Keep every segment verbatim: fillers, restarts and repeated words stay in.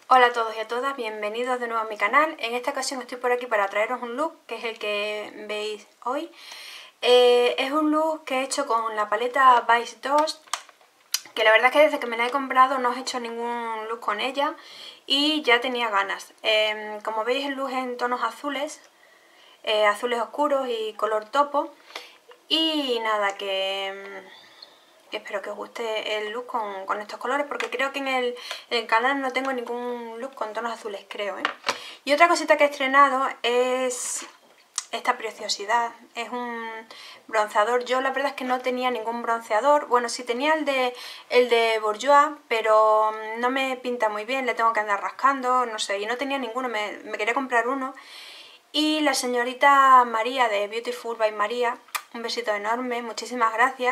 Hola a todos y a todas, bienvenidos de nuevo a mi canal. En esta ocasión estoy por aquí para traeros un look, que es el que veis hoy. Eh, es un look que he hecho con la paleta Vice dos, que la verdad es que desde que me la he comprado no he hecho ningún look con ella y ya tenía ganas. Eh, como veis, el look es en tonos azules, eh, azules oscuros y color topo. Y nada, que... que espero que os guste el look con, con estos colores, porque creo que en el, en el canal no tengo ningún look con tonos azules, creo, ¿eh? Y otra cosita que he estrenado es esta preciosidad. Es un bronceador. Yo la verdad es que no tenía ningún bronceador. Bueno, sí tenía el de, el de Bourjois, pero no me pinta muy bien, le tengo que andar rascando, no sé, y no tenía ninguno, me, me quería comprar uno. Y la señorita María de Beautiful by María, un besito enorme, muchísimas gracias,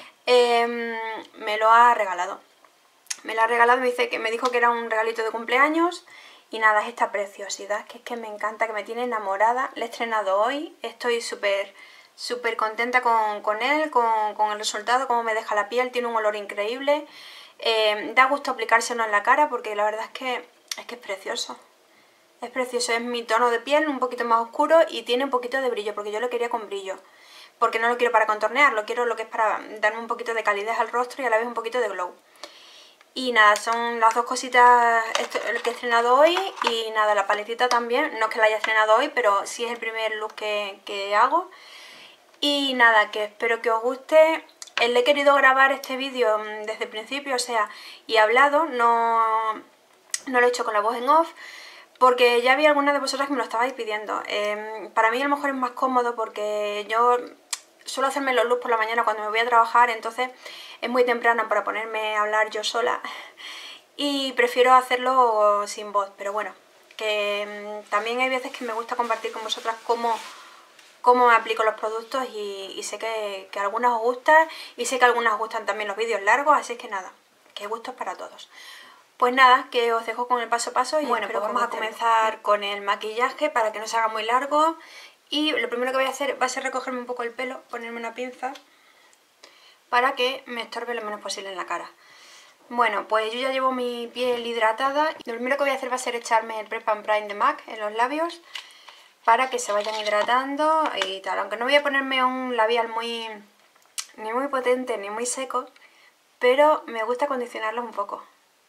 eh, me lo ha regalado. Me lo ha regalado, me, dice que, me dijo que era un regalito de cumpleaños. Y nada, es esta preciosidad, que es que me encanta, que me tiene enamorada. Le he estrenado hoy, estoy súper súper contenta con, con él, con, con el resultado, cómo me deja la piel, tiene un olor increíble. Eh, da gusto aplicárselo en la cara porque la verdad es que es, que es precioso. Es precioso, es mi tono de piel, un poquito más oscuro y tiene un poquito de brillo, porque yo lo quería con brillo. Porque no lo quiero para contornear, lo quiero lo que es para darme un poquito de calidez al rostro y a la vez un poquito de glow. Y nada, son las dos cositas que he estrenado hoy. Y nada, la paletita también, no es que la haya estrenado hoy, pero sí es el primer look que, que hago. Y nada, que espero que os guste. Le he querido grabar este vídeo desde el principio, o sea, y he hablado, no, no lo he hecho con la voz en off, porque ya había algunas de vosotras que me lo estabais pidiendo. Eh, para mí a lo mejor es más cómodo porque yo suelo hacerme los looks por la mañana cuando me voy a trabajar, entonces es muy temprano para ponerme a hablar yo sola y prefiero hacerlo sin voz, pero bueno, que también hay veces que me gusta compartir con vosotras cómo, cómo me aplico los productos y, y sé que, que a algunas os gustan y sé que a algunas os gustan también los vídeos largos, así es que nada, que gustos para todos. Pues nada, que os dejo con el paso a paso y bueno, pues vamos a comenzar con el maquillaje para que no se haga muy largo. Y lo primero que voy a hacer va a ser recogerme un poco el pelo, ponerme una pinza para que me estorbe lo menos posible en la cara. Bueno, pues yo ya llevo mi piel hidratada y lo primero que voy a hacer va a ser echarme el Prep and Prime de MAC en los labios para que se vayan hidratando y tal. Aunque no voy a ponerme un labial muy ni muy potente ni muy seco, pero me gusta acondicionarlos un poco.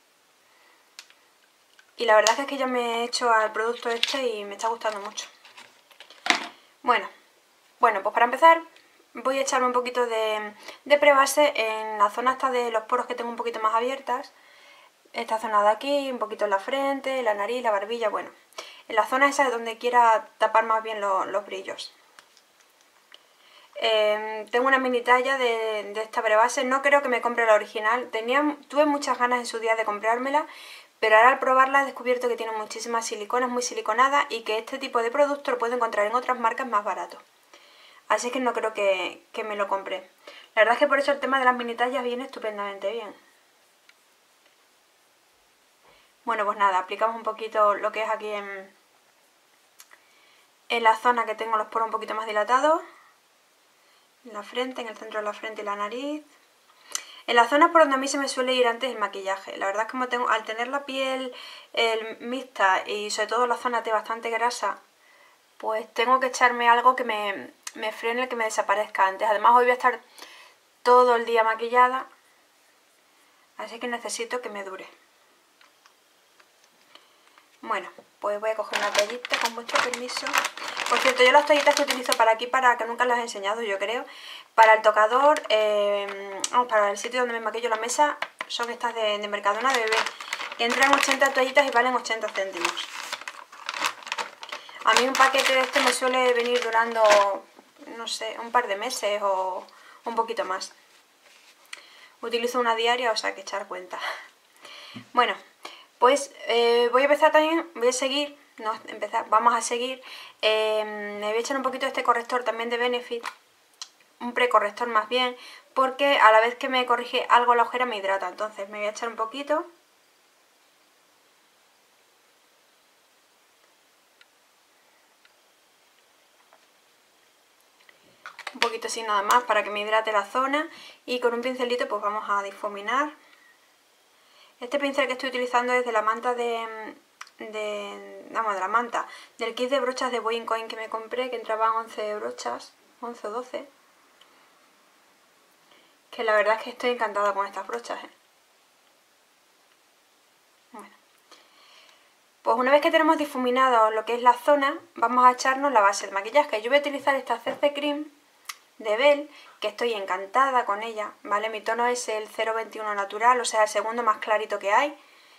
Y la verdad es que ya me he hecho al producto este y me está gustando mucho. Bueno, bueno, pues para empezar voy a echarme un poquito de, de prebase en la zona esta de los poros que tengo un poquito más abiertas. Esta zona de aquí, un poquito en la frente, la nariz, la barbilla, bueno. En la zona esa es donde quiera tapar más bien lo, los brillos. Eh, tengo una mini talla de, de esta prebase, no creo que me compre la original. Tenía, tuve muchas ganas en su día de comprármela, pero ahora al probarla he descubierto que tiene muchísimas siliconas, muy siliconada, y que este tipo de producto lo puedo encontrar en otras marcas más barato. Así que no creo que, que me lo compre. La verdad es que por eso el tema de las mini tallas viene estupendamente bien. Bueno, pues nada, aplicamos un poquito lo que es aquí en, en la zona que tengo los poros un poquito más dilatados. En la frente, en el centro de la frente y la nariz. En la zona por donde a mí se me suele ir antes el maquillaje. La verdad es que como tengo, al tener la piel el, mixta y sobre todo la zona T bastante grasa, pues tengo que echarme algo que me, me frene, que me desaparezca antes. Además hoy voy a estar todo el día maquillada, así que necesito que me dure. Bueno, pues voy a coger una toallita con vuestro permiso. Por cierto, yo las toallitas que utilizo para aquí, para que nunca las he enseñado yo creo, para el tocador, eh, vamos, para el sitio donde me maquillo la mesa, son estas de, de Mercadona de bebé. Entran ochenta toallitas y valen ochenta céntimos. A mí un paquete de este me suele venir durando, no sé, un par de meses o un poquito más. Utilizo una diaria, o sea que echar cuenta. Bueno, pues eh, voy a empezar también, voy a seguir, no empezar, vamos a seguir. Eh, me voy a echar un poquito de este corrector también de Benefit, un precorrector más bien, porque a la vez que me corrige algo la ojera me hidrata, entonces me voy a echar un poquito. Un poquito así nada más para que me hidrate la zona y con un pincelito pues vamos a difuminar Este pincel que estoy utilizando es de la manta de... de vamos, de la manta del kit de brochas de Boing Coin que me compré, que entraban once brochas, once o doce. Que la verdad es que estoy encantada con estas brochas, ¿eh? Bueno. Pues una vez que tenemos difuminado lo que es la zona, vamos a echarnos la base del maquillaje. Yo voy a utilizar esta C C Cream de Belle, que estoy encantada con ella, ¿vale? Mi tono es el cero veintiuno natural, o sea, el segundo más clarito que hay.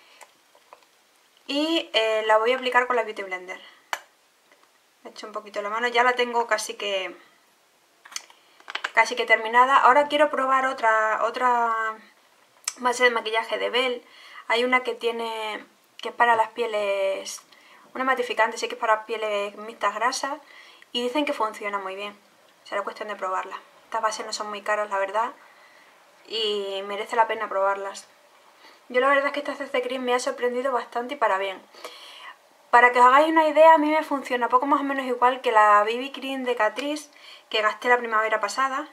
Y eh, la voy a aplicar con la Beauty Blender. He hecho un poquito la mano, ya la tengo casi que casi que terminada. Ahora quiero probar otra, otra base de maquillaje de Belle. Hay una que tiene... que es para las pieles, una matificante, sí que es para pieles mixtas grasas, y dicen que funciona muy bien. Será cuestión de probarla. Estas bases no son muy caras, la verdad, y merece la pena probarlas. Yo la verdad es que esta C C Cream me ha sorprendido bastante y para bien. Para que os hagáis una idea, a mí me funciona poco más o menos igual que la B B Cream de Catrice, que gasté la primavera pasada.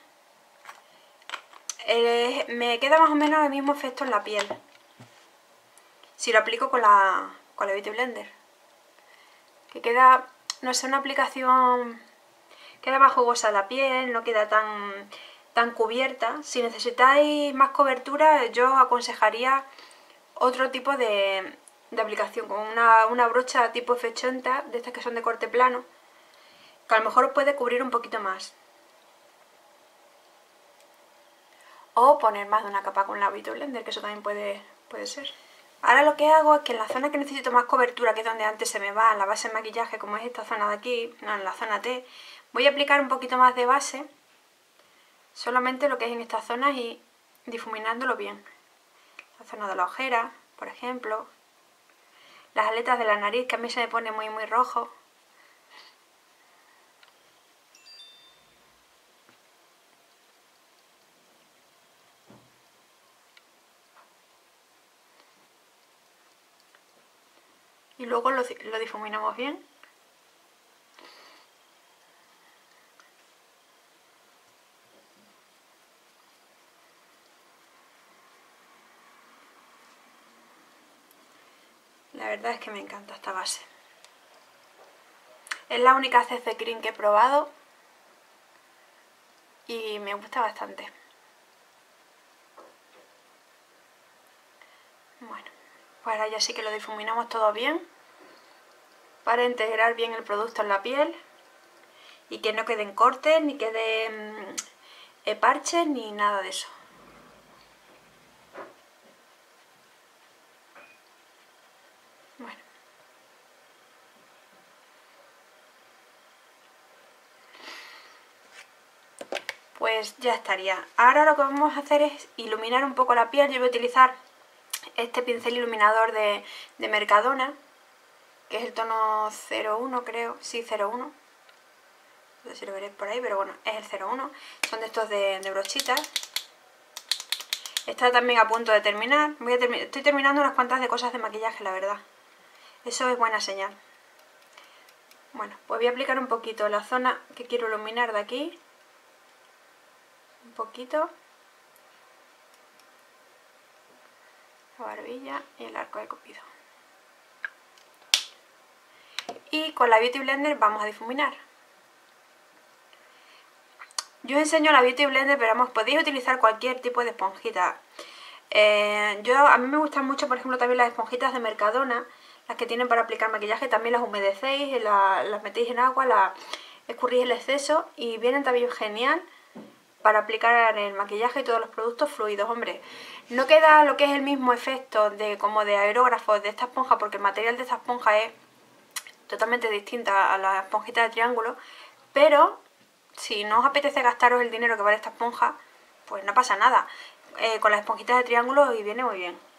Eh, me queda más o menos el mismo efecto en la piel si lo aplico con la, con la Beauty Blender, que queda, no sé, una aplicación, queda más jugosa la piel, no queda tan, tan cubierta. Si necesitáis más cobertura, yo os aconsejaría otro tipo de, de aplicación, con una, una brocha tipo F ochenta, de estas que son de corte plano, que a lo mejor os puede cubrir un poquito más. O poner más de una capa con la Beauty Blender, que eso también puede, puede ser. Ahora lo que hago es que en la zona que necesito más cobertura, que es donde antes se me va la base de maquillaje, como es esta zona de aquí, no, en la zona T, voy a aplicar un poquito más de base, solamente lo que es en estas zonas y difuminándolo bien. La zona de la ojera, por ejemplo, las aletas de la nariz, que a mí se me pone muy muy rojo. Y luego lo, lo difuminamos bien. La verdad es que me encanta esta base. Es la única C C Cream que he probado y me gusta bastante. Bueno, pues ahora ya sí que lo difuminamos todo bien para integrar bien el producto en la piel y que no queden cortes, ni queden eh, parches, ni nada de eso. Bueno. Pues ya estaría. Ahora lo que vamos a hacer es iluminar un poco la piel. Yo voy a utilizar este pincel iluminador de, de Mercadona, que es el tono cero uno, creo, sí, cero uno. No sé si lo veréis por ahí, pero bueno, es el cero uno. Son de estos de, de brochitas. Está también a punto de terminar. Voy a termi- Estoy terminando unas cuantas de cosas de maquillaje, la verdad. Eso es buena señal. Bueno, pues voy a aplicar un poquito la zona que quiero iluminar de aquí. Un poquito. La barbilla y el arco de Cupido. Y con la Beauty Blender vamos a difuminar. Yo os enseño la Beauty Blender, pero vamos, podéis utilizar cualquier tipo de esponjita. Eh, yo, a mí me gustan mucho, por ejemplo, también las esponjitas de Mercadona, las que tienen para aplicar maquillaje. También las humedecéis, la, las metéis en agua, las escurrís el exceso y vienen también genial para aplicar el maquillaje y todos los productos fluidos. Hombre, no queda lo que es el mismo efecto de como de aerógrafo de esta esponja, porque el material de esta esponja es totalmente distinta a la esponjita de triángulo, pero si no os apetece gastaros el dinero que vale esta esponja, pues no pasa nada. Eh, con las esponjitas de triángulo y viene muy bien.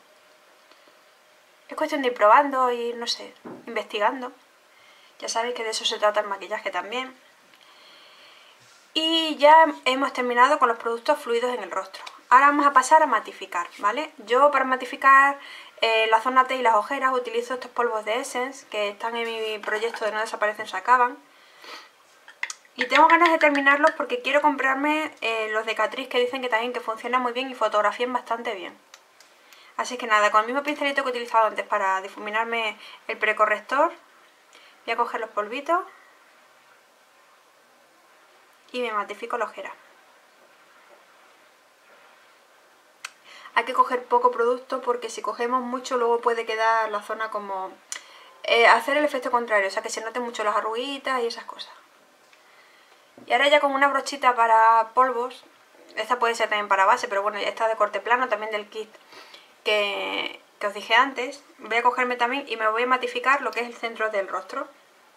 Es cuestión de ir probando y, no sé, investigando. Ya sabéis que de eso se trata el maquillaje también. Y ya hemos terminado con los productos fluidos en el rostro. Ahora vamos a pasar a matificar, ¿vale? Yo para matificar eh, la zona T y las ojeras utilizo estos polvos de Essence que están en mi proyecto de No Desaparecen, Se Acaban. Y tengo ganas de terminarlos porque quiero comprarme eh, los de Catrice, que dicen que también que funcionan muy bien y fotografían bastante bien. Así que nada, con el mismo pincelito que he utilizado antes para difuminarme el precorrector, voy a coger los polvitos y me matifico la ojera. Hay que coger poco producto porque si cogemos mucho luego puede quedar la zona como... Eh, hacer el efecto contrario, o sea que se noten mucho las arruguitas y esas cosas. Y ahora ya con una brochita para polvos, esta puede ser también para base, pero bueno, ya está de corte plano, también del kit que, que os dije antes. Voy a cogerme también y me voy a matificar lo que es el centro del rostro.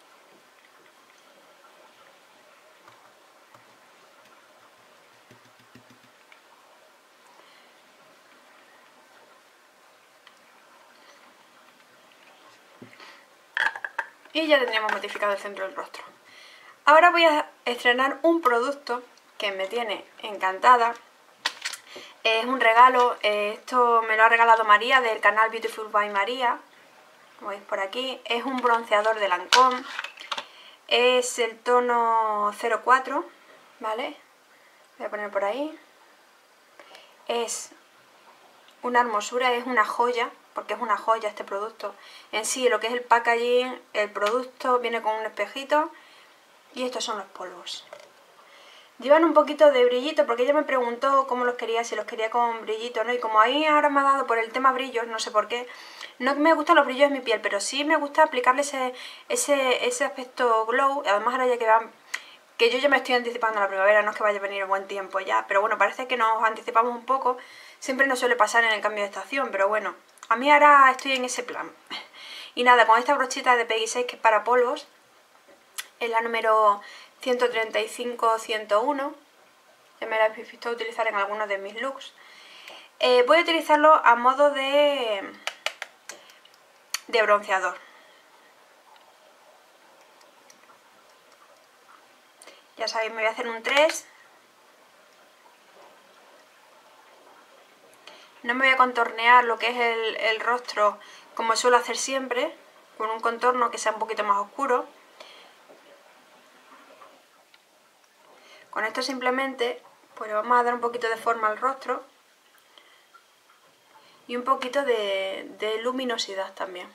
Y ya tendríamos matificado el centro del rostro. Ahora voy a estrenar un producto que me tiene encantada. Es un regalo, esto me lo ha regalado María del canal Beautiful by María. Como veis por aquí, es un bronceador de Lancôme. Es el tono cero cuatro, ¿vale? Voy a poner por ahí. Es una hermosura, es una joya, porque es una joya este producto. En sí, lo que es el packaging, el producto viene con un espejito y estos son los polvos. Llevan un poquito de brillito porque ella me preguntó cómo los quería, si los quería con brillito, ¿no? Y como ahí ahora me ha dado por el tema brillos, no sé por qué, no me gustan los brillos en mi piel, pero sí me gusta aplicarle ese, ese, ese aspecto glow. Además ahora ya que van, que yo ya me estoy anticipando a la primavera, no es que vaya a venir buen tiempo ya, pero bueno, parece que nos anticipamos un poco. Siempre nos suele pasar en el cambio de estación, pero bueno, a mí ahora estoy en ese plan. Y nada, con esta brochita de Peggy seis que es para polvos, es la número ciento treinta y cinco ciento uno, que me la he visto utilizar en algunos de mis looks. Eh, voy a utilizarlo a modo de, de bronceador. Ya sabéis, me voy a hacer un tres. No me voy a contornear lo que es el, el rostro como suelo hacer siempre, con un contorno que sea un poquito más oscuro. Con esto simplemente pues le vamos a dar un poquito de forma al rostro y un poquito de, de luminosidad también.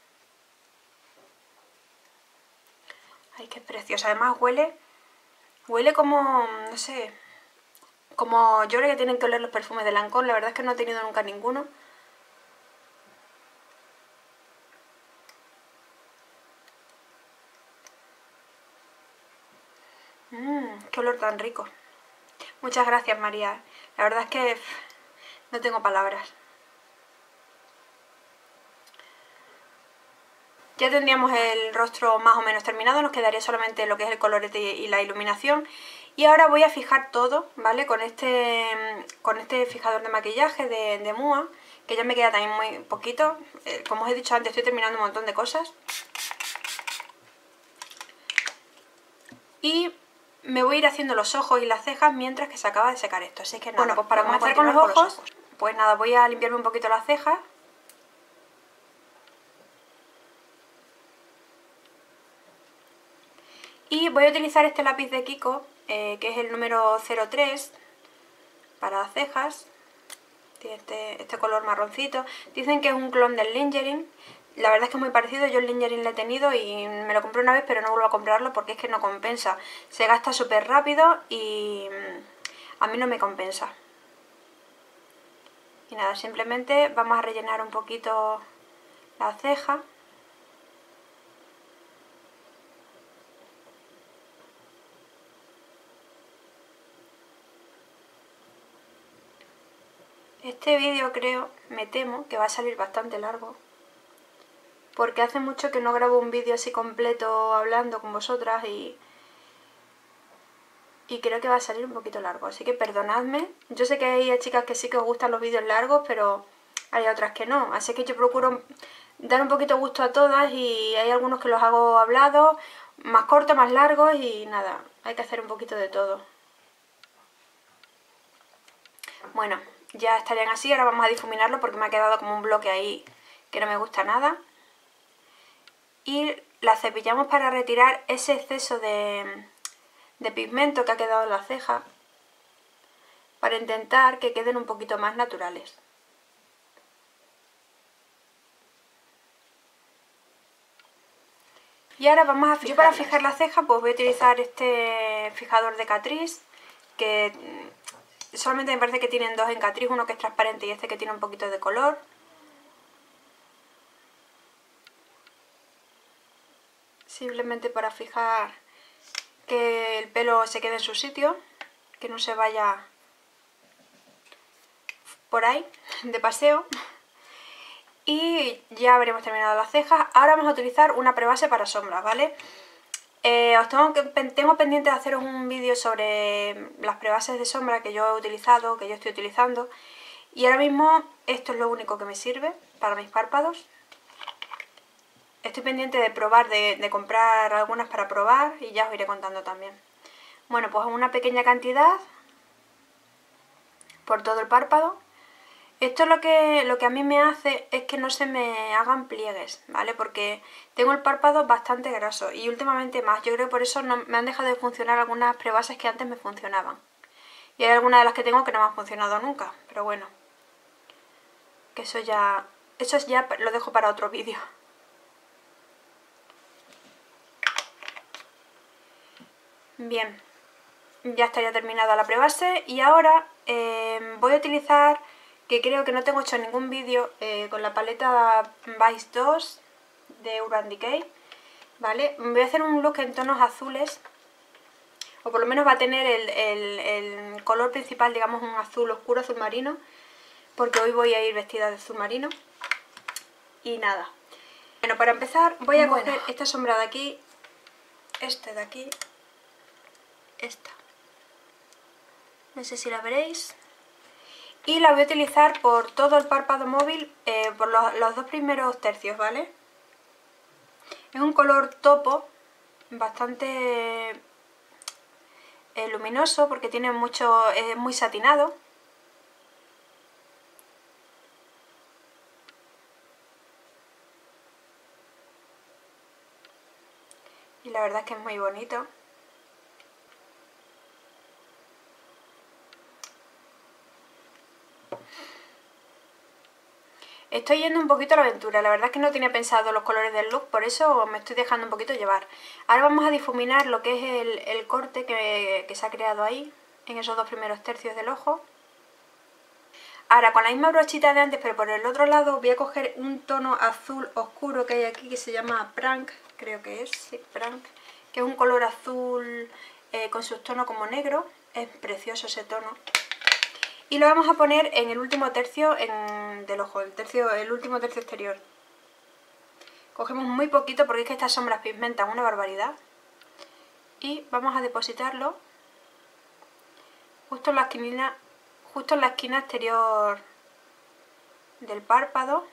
Ay, qué preciosa. Además huele, huele como, no sé, como yo creo que tienen que oler los perfumes de Lancôme. La verdad es que no he tenido nunca ninguno. Mmm, qué olor tan rico. Muchas gracias, María. La verdad es que pff, no tengo palabras. Ya tendríamos el rostro más o menos terminado, nos quedaría solamente lo que es el colorete y la iluminación. Y ahora voy a fijar todo, ¿vale? Con este, con este fijador de maquillaje de, de Mua, que ya me queda también muy poquito. Eh, como os he dicho antes, estoy terminando un montón de cosas. Y me voy a ir haciendo los ojos y las cejas mientras que se acaba de secar esto. Así que nada, bueno, pues para comenzar con los, con los ojos, pues nada, voy a limpiarme un poquito las cejas. Y voy a utilizar este lápiz de Kiko, eh, que es el número cero tres, para las cejas. Tiene este, este color marroncito. Dicen que es un clon del Lingerie. La verdad es que es muy parecido. Yo el Lingerie lo he tenido y me lo compré una vez, pero no vuelvo a comprarlo porque es que no compensa. Se gasta súper rápido y a mí no me compensa. Y nada, simplemente vamos a rellenar un poquito la ceja. Este vídeo creo, me temo, que va a salir bastante largo. Porque hace mucho que no grabo un vídeo así completo hablando con vosotras y... Y creo que va a salir un poquito largo, así que perdonadme. Yo sé que hay chicas que sí que os gustan los vídeos largos, pero hay otras que no. Así que yo procuro dar un poquito gusto a todas y hay algunos que los hago hablados, más cortos, más largos y nada, hay que hacer un poquito de todo. Bueno, ya estarían así, ahora vamos a difuminarlo porque me ha quedado como un bloque ahí que no me gusta nada. Y la cepillamos para retirar ese exceso de, de pigmento que ha quedado en la ceja, para intentar que queden un poquito más naturales. Y ahora vamos a fijar. Yo para fijar la ceja pues voy a utilizar este fijador de Catrice, que solamente me parece que tienen dos en Catrice, uno que es transparente y este que tiene un poquito de color. Simplemente para fijar que el pelo se quede en su sitio, que no se vaya por ahí de paseo. Y ya habremos terminado las cejas. Ahora vamos a utilizar una prebase para sombras, ¿vale? Eh, os tengo, que, tengo pendiente de haceros un vídeo sobre las prebases de sombra que yo he utilizado, que yo estoy utilizando. Y ahora mismo esto es lo único que me sirve para mis párpados. Estoy pendiente de probar, de, de comprar algunas para probar y ya os iré contando también. Bueno, pues una pequeña cantidad por todo el párpado. Esto lo que, lo que a mí me hace es que no se me hagan pliegues, ¿vale? Porque tengo el párpado bastante graso y últimamente más. Yo creo que por eso no, me han dejado de funcionar algunas prebases que antes me funcionaban. Y hay algunas de las que tengo que no me han funcionado nunca, pero bueno. Que eso ya, eso ya lo dejo para otro vídeo. Bien, ya estaría terminada la prebase y ahora eh, voy a utilizar, que creo que no tengo hecho ningún vídeo, eh, con la paleta Vice dos de Urban Decay, ¿vale? Voy a hacer un look en tonos azules, o por lo menos va a tener el, el, el color principal, digamos un azul oscuro, azul marino, porque hoy voy a ir vestida de azul marino. Y nada, bueno, para empezar voy a bueno. coger esta sombra de aquí, este de aquí, esta, no sé si la veréis, y la voy a utilizar por todo el párpado móvil, eh, por los, los dos primeros tercios, ¿vale? Es un color topo, bastante eh, luminoso, porque tiene mucho, es eh, muy satinado. Y la verdad es que es muy bonito. Estoy yendo un poquito a la aventura, la verdad es que no tenía pensado los colores del look, por eso me estoy dejando un poquito llevar. Ahora vamos a difuminar lo que es el, el corte que, que se ha creado ahí, en esos dos primeros tercios del ojo. Ahora con la misma brochita de antes, pero por el otro lado, voy a coger un tono azul oscuro que hay aquí, que se llama Prank, creo que es, sí, Prank, que es un color azul eh, con subtono como negro, es precioso ese tono. Y lo vamos a poner en el último tercio en, del ojo, el, tercio, el último tercio exterior. Cogemos muy poquito porque es que estas sombras pigmentan una barbaridad. Y vamos a depositarlo justo en la esquina, justo en la esquina exterior del párpado.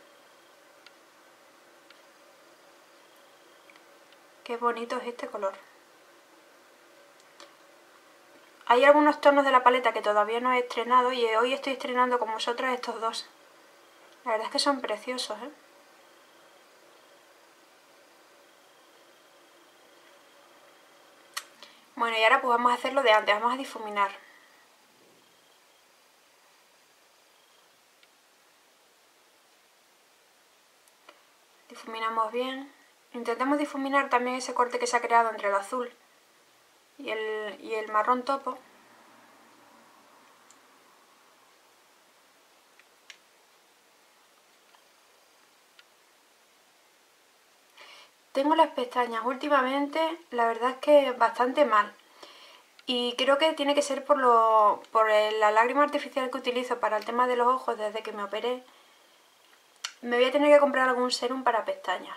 Qué bonito es este color. Hay algunos tonos de la paleta que todavía no he estrenado y hoy estoy estrenando con vosotras estos dos. La verdad es que son preciosos, ¿eh? Bueno, y ahora pues vamos a hacer lo de antes, vamos a difuminar. Difuminamos bien. Intentamos difuminar también ese corte que se ha creado entre el azul y el, y el marrón topo. Tengo las pestañas últimamente, la verdad es que bastante mal. Y creo que tiene que ser por, lo, por la lágrima artificial que utilizo para el tema de los ojos desde que me operé. Me voy a tener que comprar algún serum para pestañas.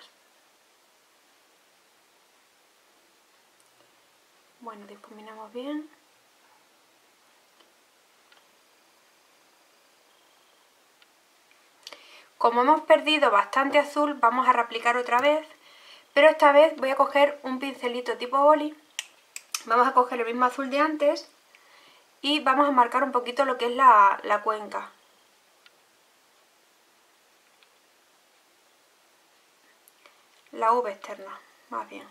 Bueno, difuminamos bien. Como hemos perdido bastante azul, vamos a reaplicar otra vez. Pero esta vez voy a coger un pincelito tipo boli. Vamos a coger el mismo azul de antes y vamos a marcar un poquito lo que es la, la cuenca. La V externa, más bien.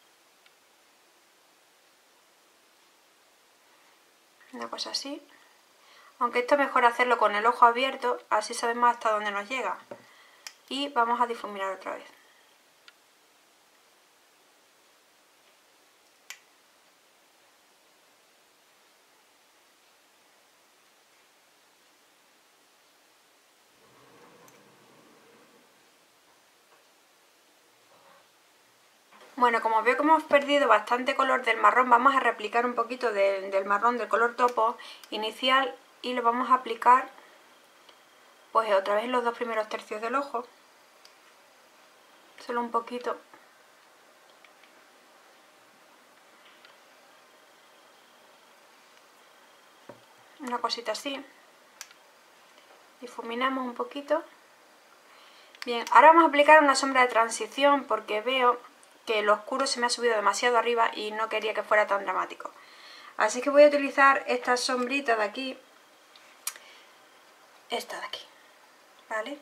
Una cosa así. Aunque esto es mejor hacerlo con el ojo abierto, así sabemos hasta dónde nos llega. Y vamos a difuminar otra vez. Bueno, como veo que hemos perdido bastante color del marrón, vamos a reaplicar un poquito de, del marrón del color topo inicial y lo vamos a aplicar pues otra vez en los dos primeros tercios del ojo. Solo un poquito. Una cosita así. Difuminamos un poquito. Bien, ahora vamos a aplicar una sombra de transición porque veo que lo oscuro se me ha subido demasiado arriba y no quería que fuera tan dramático. Así que voy a utilizar esta sombrita de aquí. Esta de aquí. ¿Vale?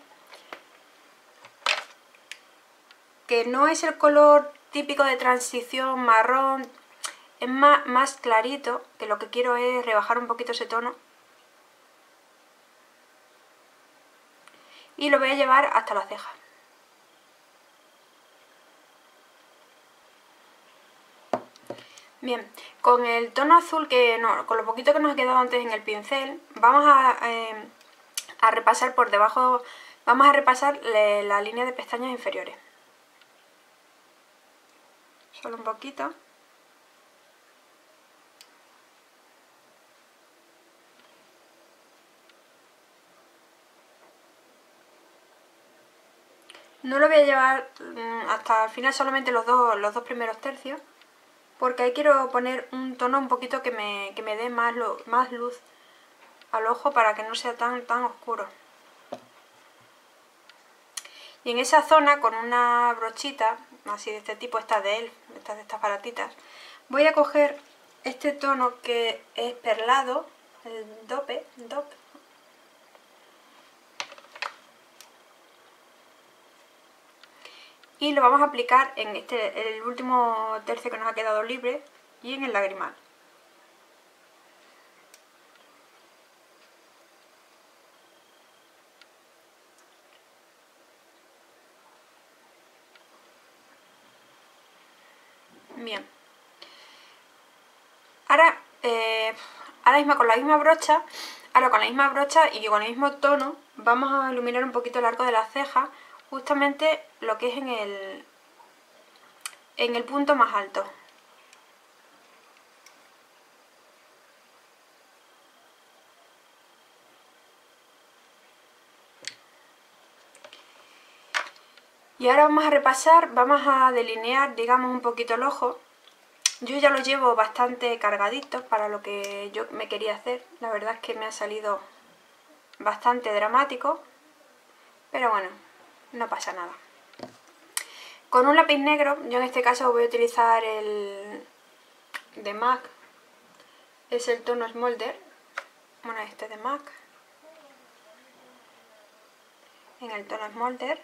Que no es el color típico de transición marrón, es más, más clarito, que lo que quiero es rebajar un poquito ese tono. Y lo voy a llevar hasta la ceja. Bien, con el tono azul, que no, con lo poquito que nos ha quedado antes en el pincel, vamos a, eh, a repasar por debajo, vamos a repasar le, la línea de pestañas inferiores. Solo un poquito. No lo voy a llevar hasta el final, solamente los dos, los dos primeros tercios, porque ahí quiero poner un tono un poquito que me, que me dé más, lo, más luz al ojo para que no sea tan, tan oscuro. Y en esa zona, con una brochita, así de este tipo, esta de él, estas de estas baratitas, voy a coger este tono que es perlado, el dope, dope. Y lo vamos a aplicar en este, el último tercio que nos ha quedado libre y en el lagrimal. Bien. Ahora, eh, ahora mismo con la misma brocha, ahora con la misma brocha y con el mismo tono, vamos a iluminar un poquito el arco de la ceja, justamente lo que es en el, en el punto más alto. Y ahora vamos a repasar, vamos a delinear, digamos, un poquito el ojo. Yo ya lo llevo bastante cargadito para lo que yo me quería hacer. La verdad es que me ha salido bastante dramático, pero bueno, no pasa nada. Con un lápiz negro, yo en este caso voy a utilizar el de MAC, es el tono Smolder, bueno, este de MAC, en el tono Smolder.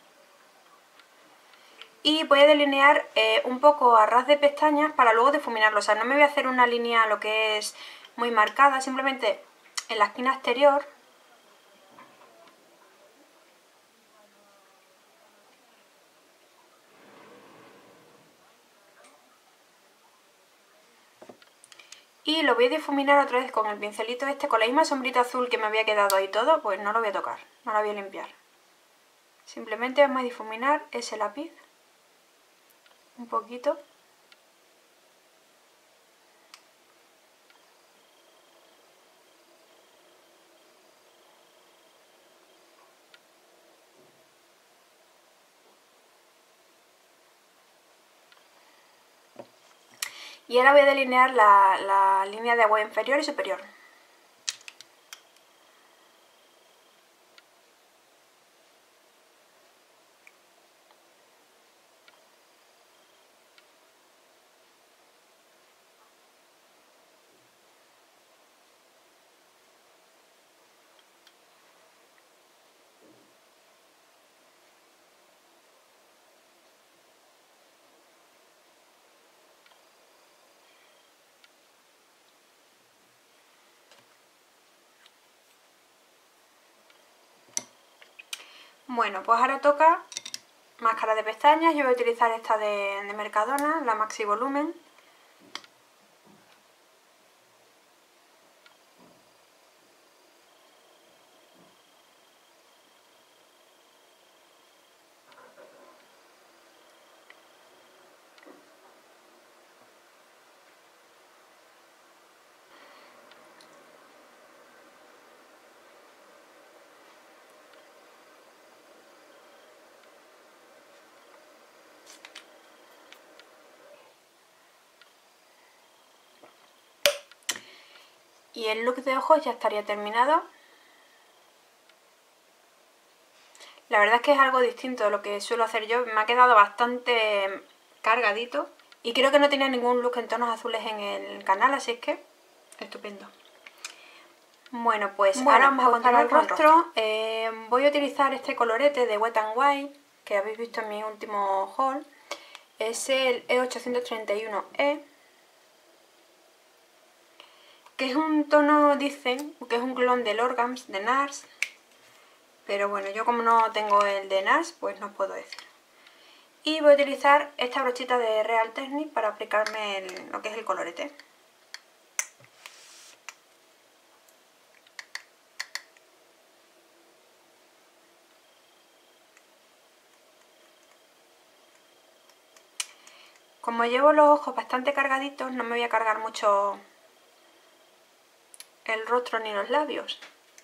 Y voy a delinear eh, un poco a ras de pestañas para luego difuminarlo. O sea, no me voy a hacer una línea lo que es muy marcada, simplemente en la esquina exterior. Y lo voy a difuminar otra vez con el pincelito este, con la misma sombrita azul que me había quedado ahí todo, pues no lo voy a tocar, no lo voy a limpiar. Simplemente vamos a difuminar ese lápiz un poquito. Y ahora voy a delinear la, la línea de agua inferior y superior. Bueno, pues ahora toca máscara de pestañas. Yo voy a utilizar esta de, de Mercadona, la Maxi Volumen. Y el look de ojos ya estaría terminado. La verdad es que es algo distinto de lo que suelo hacer yo. Me ha quedado bastante cargadito. Y creo que no tenía ningún look en tonos azules en el canal, así es que estupendo. Bueno, pues bueno, ahora vamos pues a continuar para el rostro. rostro. Eh, voy a utilizar este colorete de Wet n Wild que habéis visto en mi último haul. Es el E ochocientos treinta y uno E. Que es un tono, dicen, que es un clon del Orgams de NARS, pero bueno, yo como no tengo el de NARS, pues no os puedo decir. Y voy a utilizar esta brochita de Real Technique para aplicarme el, lo que es el colorete. Como llevo los ojos bastante cargaditos, no me voy a cargar mucho el rostro ni los labios.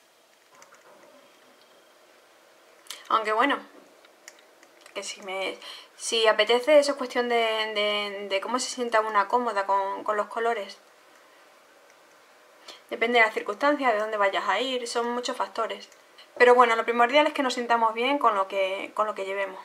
Aunque bueno, que si me si apetece, eso es cuestión de, de, de cómo se sienta una cómoda con, con los colores. Depende de las circunstancias, de dónde vayas a ir, son muchos factores. Pero bueno, lo primordial es que nos sintamos bien con lo que, con lo que llevemos.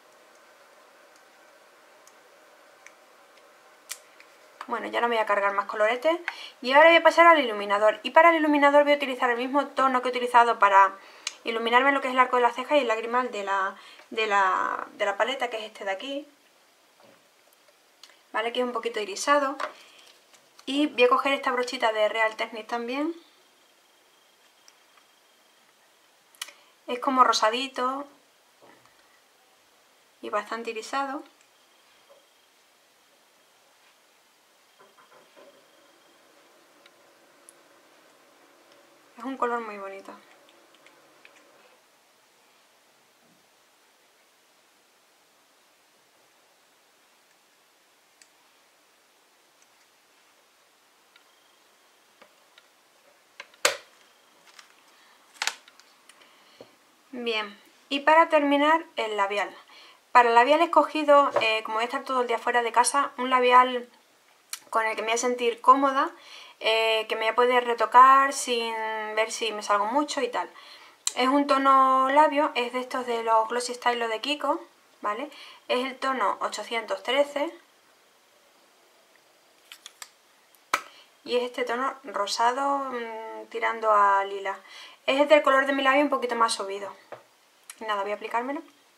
Bueno, ya no me voy a cargar más coloretes. Y ahora voy a pasar al iluminador. Y para el iluminador voy a utilizar el mismo tono que he utilizado para iluminarme lo que es el arco de la ceja y el lagrimal de la, de la, de la paleta, que es este de aquí. Vale, que es un poquito irisado. Y voy a coger esta brochita de Real Technique también. Es como rosadito y bastante irisado. Es un color muy bonito. Bien, y para terminar el labial. Para el labial he escogido, eh, como voy a estar todo el día fuera de casa, un labial con el que me voy a sentir cómoda, eh, que me voy a poder retocar sin ver si me salgo mucho y tal. Es un tono labio, es de estos de los Glossy Style de Kiko, ¿vale? Es el tono ochocientos trece y es este tono rosado mmm, tirando a lila. Es del color de mi labio un poquito más subido. Y nada, voy a aplicármelo.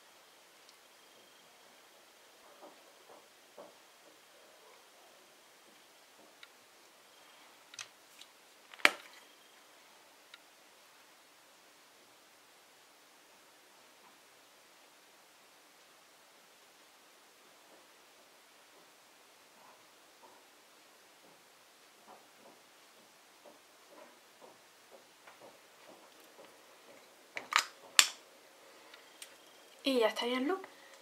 Y ya estaría el look.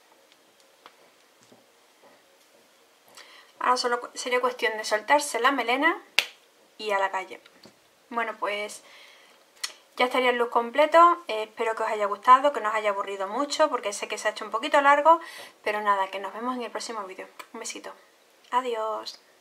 Ahora solo sería cuestión de soltarse la melena y a la calle. Bueno, pues ya estaría el look completo. Eh, espero que os haya gustado, que no os haya aburrido mucho, porque sé que se ha hecho un poquito largo. Pero nada, que nos vemos en el próximo vídeo. Un besito. Adiós.